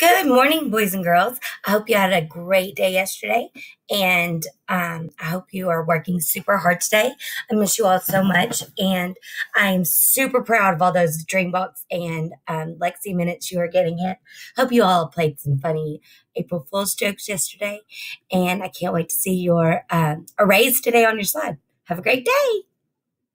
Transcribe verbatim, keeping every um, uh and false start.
Good morning, boys and girls. I hope you had a great day yesterday, and um, I hope you are working super hard today. I miss you all so much, and I'm super proud of all those Dreambox and um, Lexi minutes you are getting in. Hope you all played some funny April Fool's jokes yesterday, and I can't wait to see your um, arrays today on your slide. Have a great day.